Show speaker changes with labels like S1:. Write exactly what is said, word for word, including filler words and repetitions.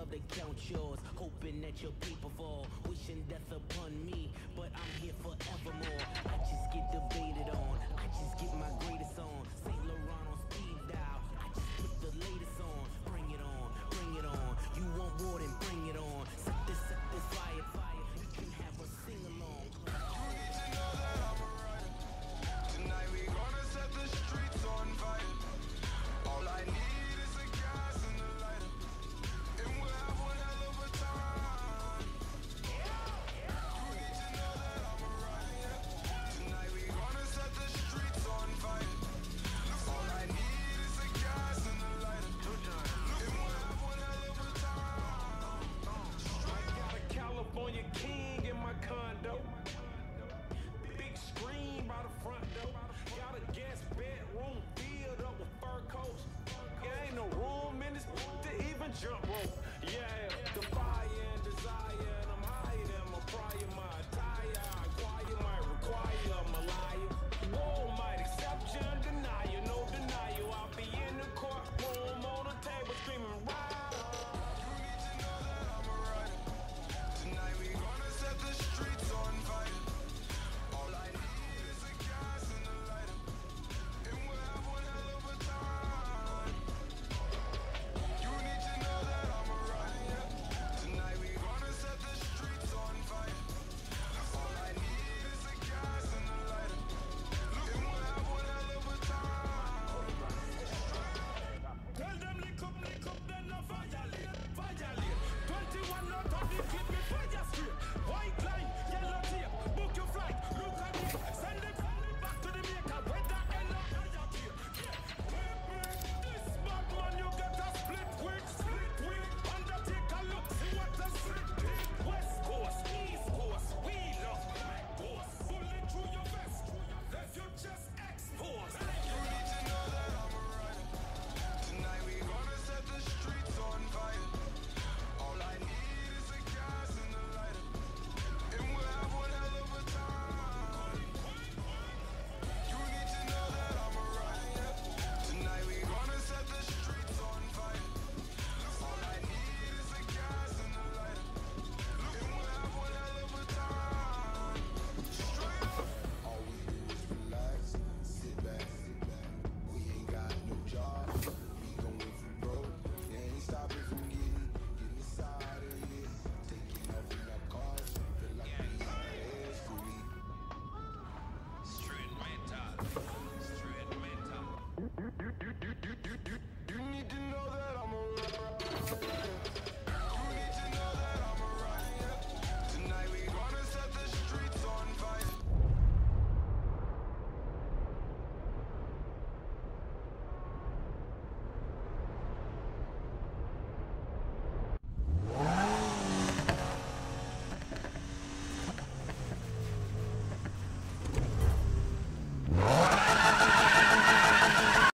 S1: love to count yours, hoping that your people fall, wishing death upon me, but I'm here forevermore. I just get debated on, I just get my greatest on. Saint Laurent on speed dial, I just put the latest on. Bring it on, bring it on. You want more than bring it on. Set this, set this fire, fire. We can have a sing along.
S2: You need to know that I'm a rider. Tonight we gonna set the streets on fire. All I need is a gas and a lighter, and we'll have one hell of a time. You need to know that I'm a rider. Tonight we gonna set the streets on fire. All I need is a gas and a lighter, and we'll have one hell of a time.
S3: I got a California king in my condo. Big screen by the front door. Got a guest bedroom filled up with fur coats. Yeah, ain't no room in this to even jump rope. Yeah, the fire and desire, and I'm higher than my prior, my attire.